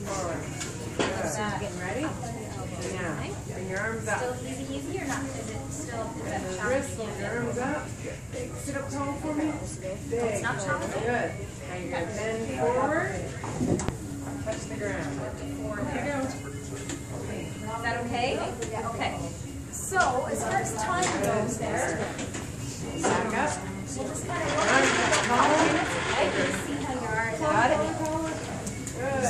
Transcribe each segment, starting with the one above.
Forward. Good. Getting ready? Now, bring your arms up. Still easy or not? Is it still Wrists, hold your arms up. Big. Sit up tall for me. Big. It's not challenging? Good. Now you're going to bend forward. Touch the ground. There you go. Is that okay? Yeah. Okay. So, as far as time goes there, Back up. we'll just kind of work on see how you are. Got it? Good.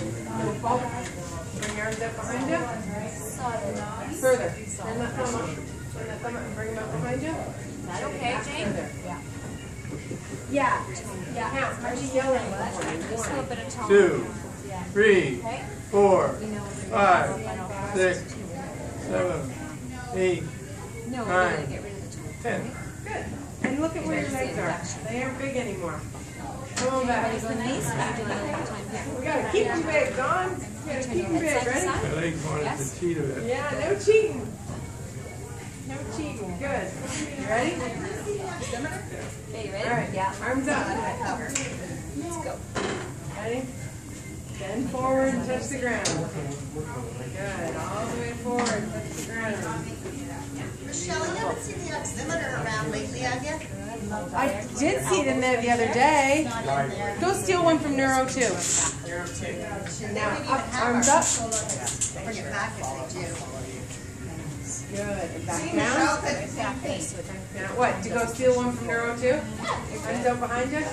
Bring your arms up behind you. Further. Turn that thumb up. Turn that thumb up and bring them up behind you. Is that okay, Jayne? Yeah. Yeah. Count. Are you yelling? Just a little bit of tone. 2, 3, 4, 5, 6, 7, 8, No, we're 9, going to get rid of the tone. 10. Good. And look at where your legs are. They aren't big anymore. Come on back. Raise the knees back. We gotta keep them big, Dawn. We gotta keep them big. Ready? My legs wanted to cheat a bit. Yeah, no cheating. No cheating. Good. You ready? Okay, you ready? All right. Yeah. Arms up. Let's go. Ready? Bend forward and touch the ground. Good. All the way forward. Touch the ground. Michelle, you haven't seen the oximeter around lately, have you? I did see it in there the other day. Go steal one from Neuro 2. Now, up, arms up. Bring it back if they do. Good. And back See, down. Michelle, that is Now, what? To go steal one from Neuro 2? Arms up behind you.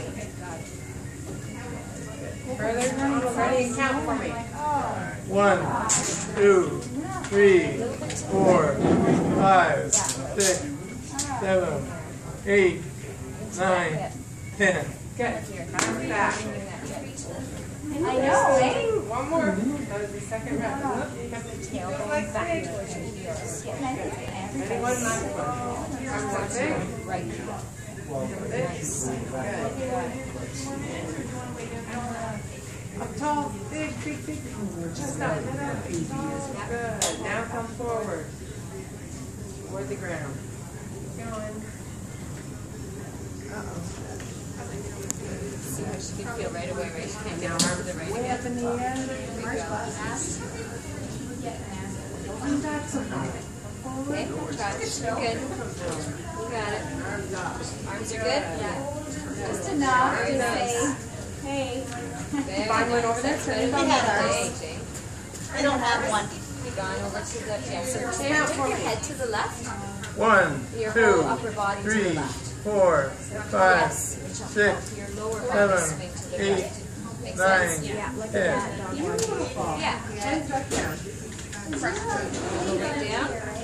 Further. Ready and count for me. 1, 2, 3, 4, 5, 6, 7, 8, 9, 10. Good. Arms back. I know, eh? One more. That was the second round. Look, you have to keep those legs big. Ready? One last one. Arms up big. Right. Up tall, big, big, big. Just up, head up. Good. Now come forward. Toward the ground. Keep going. See how she can feel right away, right? She can't Now get arms the right way up in the air. Okay, touch. Good. You got it. Arms are good? Yeah. Just enough to say, hey. Find one over there. Turn it We have ours. Hey, Jayne. I don't have one. You gone over to the, yeah, so turn Count for your me. head to the left. 1, Your 2, whole upper body to the 3, left. 4, 5, Yes. 6, Your lower body 7, swing to the 8, right. Makes 9, sense? 10. Yeah. Hands back down. Right down.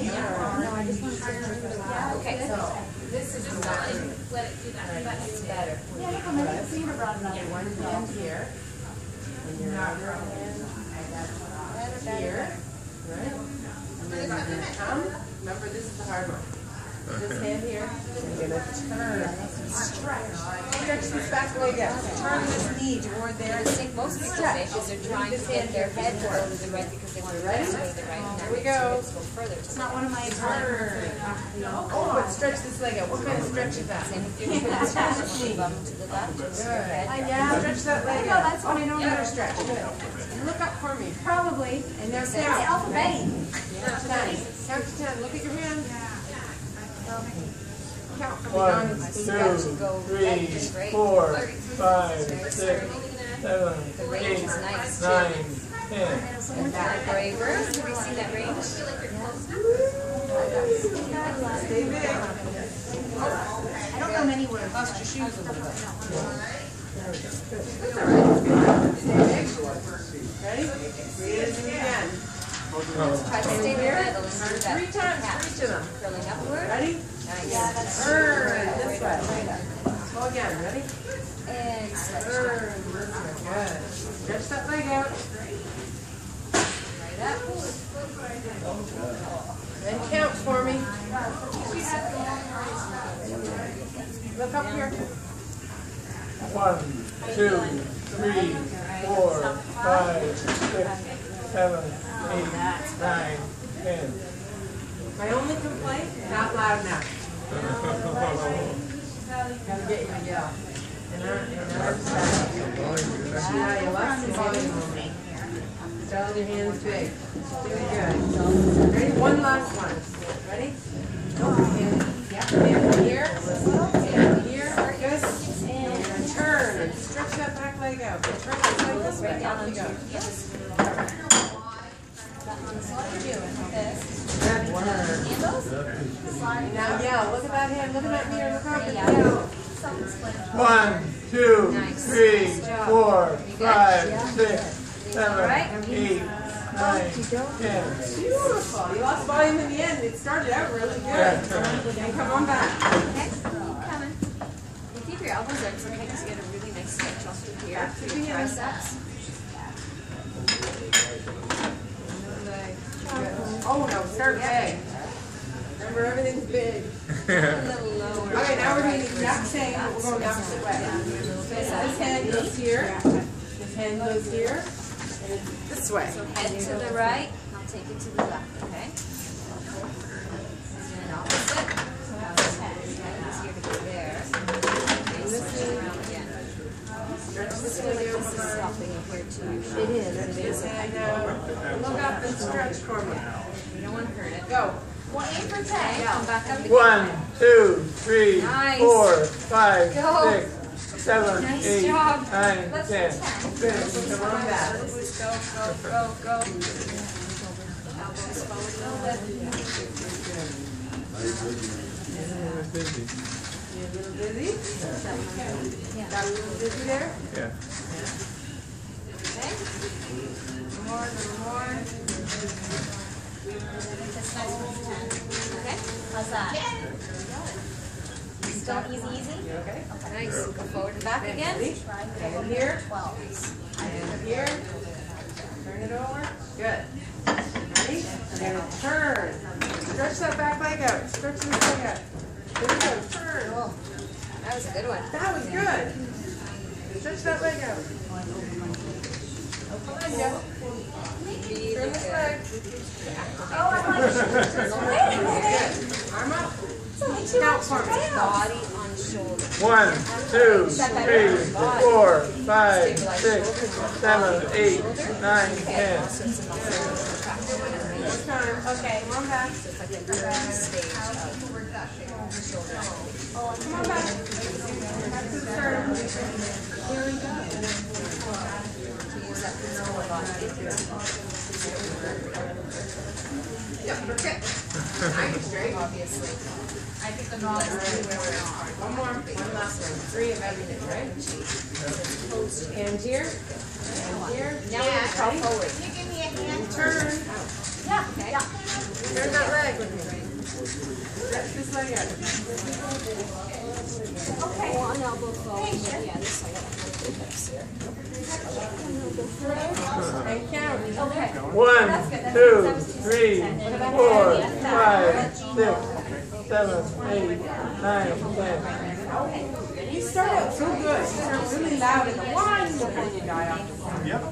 Okay. This is fine. Let it do that. That's better. One hand here. And your other hand here. Right? And then you're going to come. Remember, this is the hard one. This hand here. You're going to turn. Stretch this back leg out. Turn this knee toward there. I think most people's issues are trying to get their head to go to the right because they want to rest to the right. And Here we that go. makes them go further to the Not one of my turn. Oh, but stretch this leg out. What kind of stretch is that? And if you're doing the stretch, you want to bum to the left. Good. Stretch that leg out. That's what I know how to stretch. Good. And look up for me. Probably. And there's It's count. alphabetic. Count to 10. Count to 10. Look at your hand. Count for me. 1, Dawn. 2, 3, 4, 5, 6, 7, The range 8, is nice. 9, 10. And back braver. Have you seen that range? Stay big. I don't know many words. Bust your shoes a little bit. Ready? Breathe in again. Try to stay in the middle and do that. 3 times for each of them. Curling upward. Ready? Nice. Turn this way. Go again. Ready? And stretch. Turn this way. Good. Stretch that leg out. Right up. Then count for me. Look up here. 1, 2, 3, 4, 5, 6, 7, 8, 9, 10. My only complaint, not loud enough. Gotta get you to yell. And I'm yeah, you left me. Spell your hands big. Very good. Ready? One last one. Ready? Hand here. Hand here. Good. And turn. And stretch that back leg out. Turn this leg this way. Out you go. Good work. Now, yeah, look at that hand. Look at that knee on the carpet. Yeah. 1, 2, 3, 4, 5, 6, 7, 8, 9, 10. Beautiful. You lost volume in the end. It started out really good. And come on back. Okay, keep coming. You keep your elbows in so because you get a really nice stretch off through here for your triceps. Oh no, start big. Remember, everything's big. A little lower. Okay, now we're doing the exact same, but we're going the opposite way. This hand goes here. This hand goes here. And it's this way. So head to the right, I'll take it to the left, okay? And opposite. Easier to go there. Okay, switch it around again. Stretch I this feel like leg this is over. stopping it here too. It is. This hand out. Look up and stretch for me. You don't want to hurt it. Go. Well, aim for 10. Come back up again. 1, 2, 3, Nice. 4, 5, Go. 6, 7, Nice 8, job. 9, Let's 10. do 10. Good. Come on back. Go. Elbows forward a little bit. You a little dizzy? Got a little dizzy there? Yeah. Okay. More, a little more. Okay. How's that? Still easy, easy. You okay? Nice. Go forward and back again. Hand here. Hand here. Turn it over. Good. Ready? And turn. Stretch that back leg out. Stretch this leg out. There we go. Turn. That was a good one. That was good. Stretch that leg out. Come on, Jeff. Really Turn this good. leg. Oh, I'm like, Good. Arm up. Count for me. Body on shoulder. 1, 2, 3, 4, 5, 6, 7, 8, 9, 10. One time. Okay, come on back. So it's like a reverse stage of shoulder. Come on back. Back to the start. Here we go. To use that physical body. Yeah, okay. Nice, straight. Obviously. I think the knowledge is where we're on. One more. One last one. 3 of everything, right? Hand here. Hand here. Now we're going to crawl forward. Can you give me a hand? Turn. Yeah. Okay. Turn that leg with me. Stretch this leg out. Okay. One elbow forward. Yeah, this side. And count. Okay. 1, 2, 3, 4, 5, 6, 7, 8, 9, 10. You start out so good. You start really loud and wonderful, you die off the phone. Yep.